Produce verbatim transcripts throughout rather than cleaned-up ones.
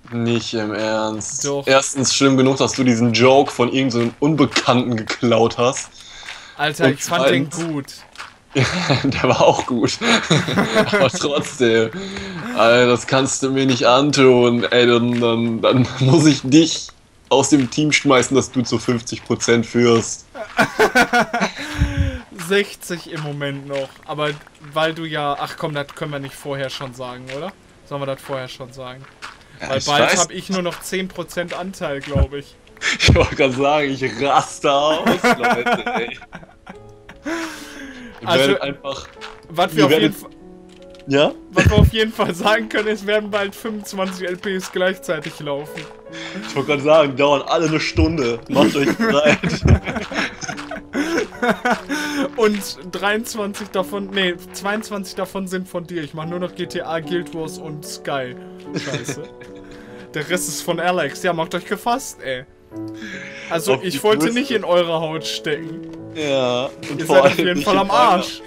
Nicht im Ernst. Doch. Erstens schlimm genug, dass du diesen Joke von irgendeinem so Unbekannten geklaut hast. Alter, Und ich fand den zweitens- gut. Der war auch gut. Aber trotzdem. Alter, das kannst du mir nicht antun. Ey, dann, dann, dann muss ich dich aus dem Team schmeißen, dass du zu fünfzig Prozent führst. sechzig im Moment noch. Aber weil du ja... Ach komm, das können wir nicht vorher schon sagen, oder? Sollen wir das vorher schon sagen? Ja, Weil ich bald weiß- habe ich nur noch zehn Prozent Anteil, glaube ich. Ich wollte gerade sagen, ich raste aus, Leute, ey. Wir Also- werden einfach. Was wir, Wir auf jeden werden- Fall, Ja? was wir auf jeden Fall sagen können, es werden bald fünfundzwanzig L Ps gleichzeitig laufen. Ich wollte gerade sagen, dauern alle eine Stunde. Macht euch bereit. Und dreiundzwanzig davon, nee, zweiundzwanzig davon sind von dir. Ich mache nur noch G T A, Guild Wars und Sky. Scheiße. Der Rest ist von Alex. Ja, macht euch gefasst, ey. Also, Auf die ich wollte Größe. nicht in eure Haut stecken. Ja. Und Ihr vor seid auf allem jeden nicht Fall in am meiner- Arsch.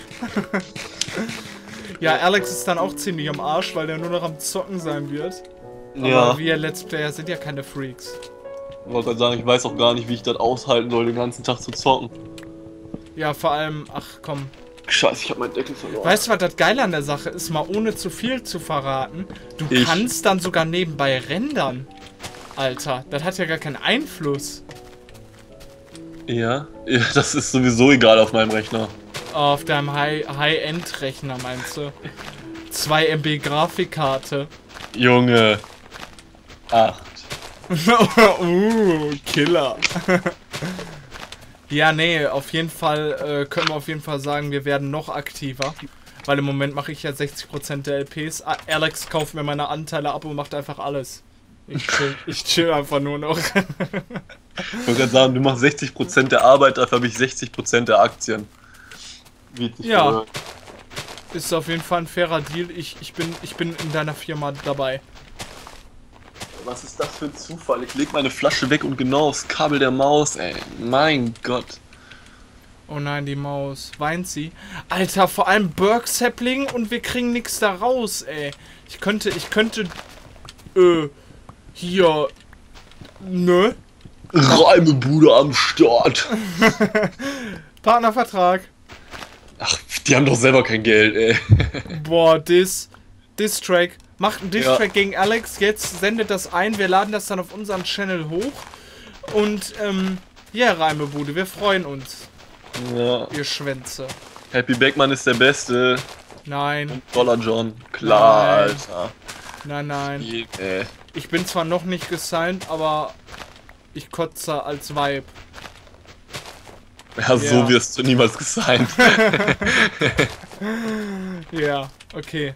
Ja, Alex ist dann auch ziemlich am Arsch, weil der nur noch am Zocken sein wird. Aber Ja. wir Let's Player sind ja keine Freaks. Ich wollte gerade sagen, ich weiß auch gar nicht, wie ich das aushalten soll, den ganzen Tag zu zocken. Ja, vor allem, ach komm. Scheiße, ich hab meinen Deckel verloren. Weißt du, was das Geile an der Sache ist, mal ohne zu viel zu verraten? Du Ich- kannst dann sogar nebenbei rendern. Alter, das hat ja gar keinen Einfluss. Ja? Ja, das ist sowieso egal auf meinem Rechner. Auf deinem High- High-End-Rechner, meinst du? zwei Megabyte Grafikkarte. Junge. Acht. uh, Killer. Ja, nee, auf jeden Fall äh, können wir auf jeden Fall sagen, wir werden noch aktiver. Weil im Moment mache ich ja sechzig Prozent der L Ps. A- Alex kauft mir meine Anteile ab und macht einfach alles. Ich chill, ich chill einfach nur noch. Ich wollte gerade sagen, du machst sechzig Prozent der Arbeit, dafür habe ich sechzig Prozent der Aktien. Wie sich Ja. gehört. Ist auf jeden Fall ein fairer Deal. Ich, ich, bin, ich bin in deiner Firma dabei. Was ist das für ein Zufall? Ich leg meine Flasche weg und genau aufs Kabel der Maus, ey. Mein Gott. Oh nein, die Maus. Weint sie? Alter, vor allem Burke Sapling und wir kriegen nichts da raus, ey. Ich könnte, ich könnte, äh, hier, ne? Reimebude am Start. Partnervertrag. Ach, die haben doch selber kein Geld, ey. Boah, Diss, Diss-Track. Macht einen Diss-Track Ja. gegen Alex. Jetzt sendet das ein. Wir laden das dann auf unseren Channel hoch. Und, ähm, ja, Reimebude, wir freuen uns, Ja. ihr Schwänze. Happy Beckmann ist der Beste. Nein, Dollar John. Klar, Nein. Alter. nein, nein. Ey. Ich bin zwar noch nicht gesigned, aber ich kotze als Vibe. Ja, so Ja. wirst du niemals gesigned. Ja, okay.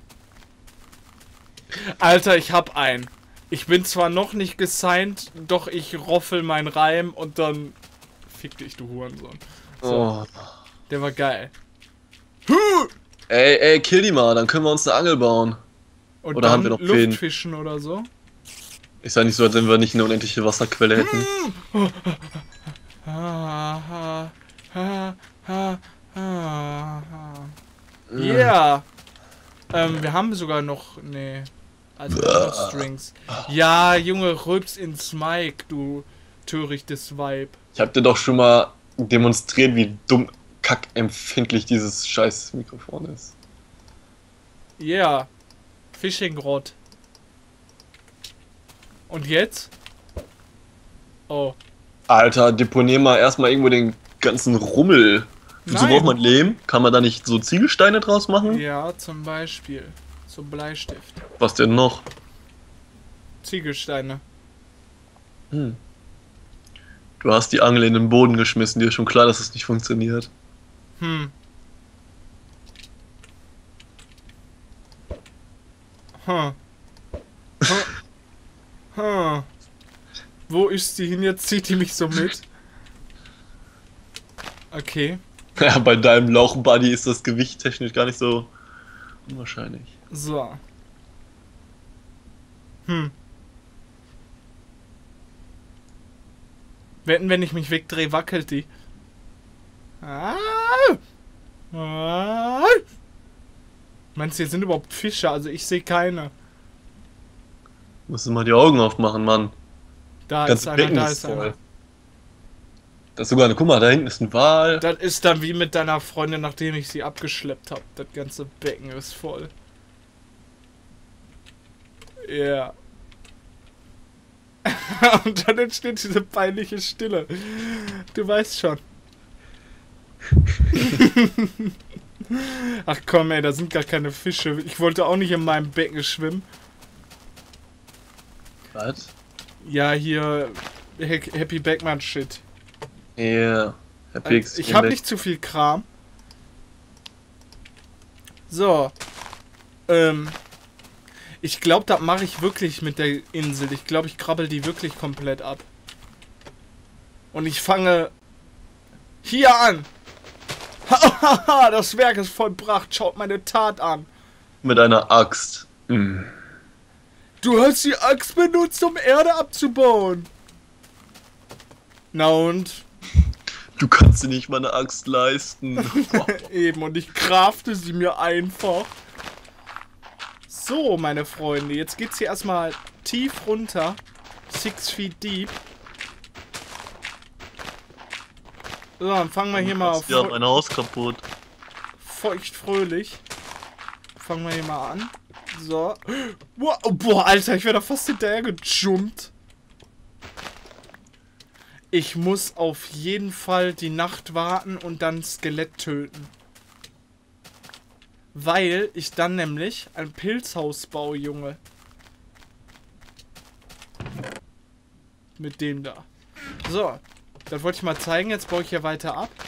Alter, ich hab einen. Ich bin zwar noch nicht gesigned, doch ich roffel meinen Reim und dann... Fick dich, du Hurensohn. So, Oh. der war geil. Ey, ey, kill die mal, dann können wir uns eine Angel bauen. Und Oder dann haben wir noch Fäden? Luftfischen oder so. Ist ja nicht so, als wenn wir nicht eine unendliche Wasserquelle hätten. Ha, ha, ha, ha, ha, ha. Yeah. Ähm, wir haben sogar noch... Nee. Also noch Strings. Ja, Junge, rülps ins Mic, du törichtes Vibe. Ich hab dir doch schon mal demonstriert, wie dumm kackempfindlich dieses scheiß Mikrofon ist. Yeah. Fishing Rod. Und jetzt? Oh. Alter, deponier mal erstmal irgendwo den ganzen Rummel. Wozu Nein. braucht man Lehm? Kann man da nicht so Ziegelsteine draus machen? Ja, zum Beispiel. So Bleistift. Was denn noch? Ziegelsteine. Hm. Du hast die Angel in den Boden geschmissen, dir ist schon klar, dass es nicht funktioniert. Hm. Hm. Hm. Hm. Wo ist die hin? Jetzt zieht die mich so mit. Okay. Ja, bei deinem Lauchbuddy ist das Gewicht technisch gar nicht so unwahrscheinlich. So. Hm. Wetten, wenn ich mich wegdrehe, wackelt die. Ah. Ah. Meinst du, hier sind überhaupt Fische? Also ich sehe keine. Musst du mal die Augen aufmachen, Mann. Da Das ist einer, Becken da ist ist einer. voll. Das ist sogar eine, guck mal, da hinten ist ein Wal. Das ist dann wie mit deiner Freundin, nachdem ich sie abgeschleppt habe. Das ganze Becken ist voll. Ja. Und dann entsteht diese peinliche Stille. Du weißt schon. Ach komm, ey, da sind gar keine Fische. Ich wollte auch nicht in meinem Becken schwimmen. Was? Ja, hier Happy Backman Shit. Ja. Yeah. Also, ich habe nicht zu viel Kram. So. Ähm. Ich glaube, das mache ich wirklich mit der Insel. Ich glaube, ich krabbel die wirklich komplett ab. Und ich fange hier an. Hahaha, das Werk ist vollbracht. Schaut meine Tat an. Mit einer Axt. Mm. Du hast die Axt benutzt, um Erde abzubauen. Na und? Du kannst dir nicht mal eine Axt leisten. Eben, und ich crafte sie mir einfach. So, meine Freunde, jetzt geht's hier erstmal tief runter. Six feet deep. So, dann fangen wir hier mal auf. Ja, mein Haus kaputt. Feuchtfröhlich. Fangen wir hier mal an. So. Boah, boah, Alter, ich wäre da fast hinterher gejumpt. Ich muss auf jeden Fall die Nacht warten und dann Skelett töten. Weil ich dann nämlich ein Pilzhaus baue, Junge. Mit dem da. So. Das wollte ich mal zeigen. Jetzt baue ich hier weiter ab.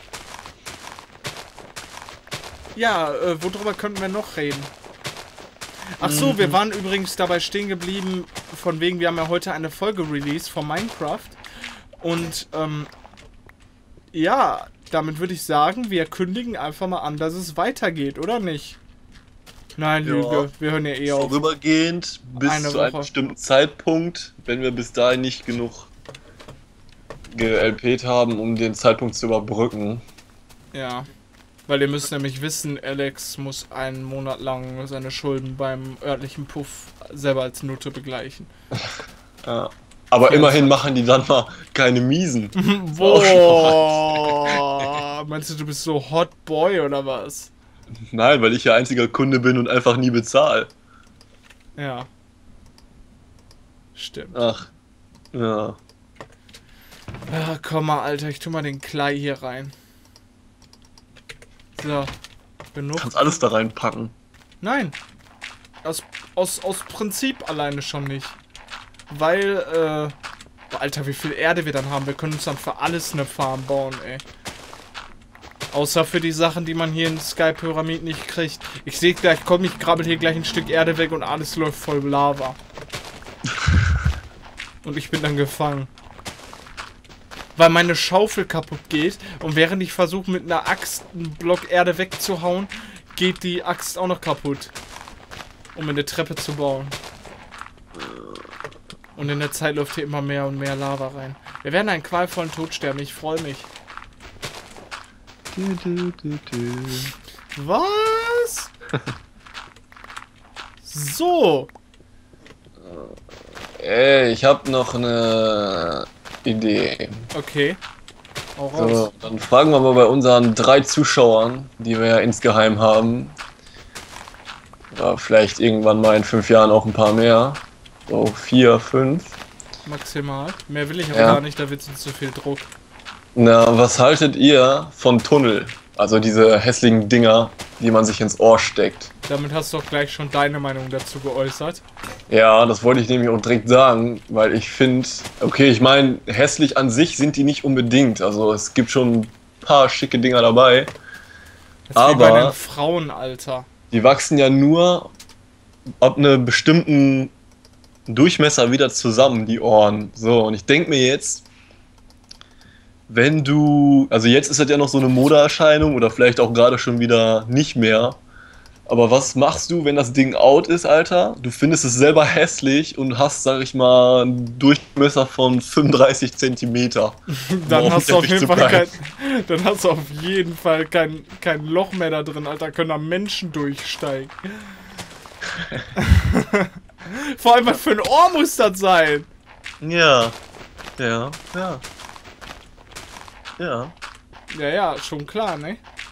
Ja, äh, worüber könnten wir noch reden? Ach so, mhm. Wir waren übrigens dabei stehen geblieben, von wegen, wir haben ja heute eine Folge released von Minecraft. Und, ähm, ja, damit würde ich sagen, wir kündigen einfach mal an, dass es weitergeht, oder nicht? Nein, ja. Lüge, wir hören ja eh auf. Vorübergehend, bis eine zu Woche. einem bestimmten Zeitpunkt, wenn wir bis dahin nicht genug L P't haben, um den Zeitpunkt zu überbrücken. Ja, weil ihr müsst nämlich wissen, Alex muss einen Monat lang seine Schulden beim örtlichen Puff selber als Nutte begleichen. Ja. Aber ja, immerhin machen die dann mal keine miesen. Boah, meinst du, du bist so Hot Boy oder was? Nein, weil ich ja einziger Kunde bin und einfach nie bezahle. Ja. Stimmt. Ach, ja. Ja, komm mal, Alter, ich tu mal den Klei hier rein. So, genug. Du kannst alles da reinpacken. Nein. Aus, aus, aus Prinzip alleine schon nicht. Weil, äh... Boah, Alter, wie viel Erde wir dann haben. Wir können uns dann für alles eine Farm bauen, ey. Außer für die Sachen, die man hier in Sky Pyramid nicht kriegt. Ich sehe gleich, komm, ich krabbel hier gleich ein Stück Erde weg und alles läuft voll Lava. Und ich bin dann gefangen. Weil meine Schaufel kaputt geht und während ich versuche mit einer Axt einen Block Erde wegzuhauen, geht die Axt auch noch kaputt. Um eine Treppe zu bauen. Und in der Zeit läuft hier immer mehr und mehr Lava rein. Wir werden einen qualvollen Tod sterben, ich freue mich. Du, du, du, du. Was? So. Ey, ich habe noch eine Idee. Okay. Hau raus. So, dann fragen wir mal bei unseren drei Zuschauern, die wir ja insgeheim haben. Oder vielleicht irgendwann mal in fünf Jahren auch ein paar mehr. So, vier, fünf. Maximal. Mehr will ich aber ja. gar nicht, da wird es zu viel Druck. Na, was haltet ihr von Tunnel? Also diese hässlichen Dinger, die man sich ins Ohr steckt. Damit hast du doch gleich schon deine Meinung dazu geäußert. Ja, das wollte ich nämlich auch direkt sagen, weil ich finde, okay, ich meine, hässlich an sich sind die nicht unbedingt. Also es gibt schon ein paar schicke Dinger dabei. Das aber wie bei einem Frauenalter. Die wachsen ja nur ab einem bestimmten Durchmesser wieder zusammen, die Ohren. So, und ich denke mir jetzt, wenn du, also jetzt ist das ja noch so eine Modeerscheinung oder vielleicht auch gerade schon wieder nicht mehr. Aber was machst du, wenn das Ding out ist, Alter? Du findest es selber hässlich und hast, sag ich mal, einen Durchmesser von fünfunddreißig Zentimeter. Dann hast du auf jeden Fall kein, dann hast du auf jeden Fall kein, kein Loch mehr da drin, Alter. Können da Menschen durchsteigen. Vor allem, was für ein Ohr muss das sein? Ja. Ja, ja. Ja. Ja, ja, schon klar, ne?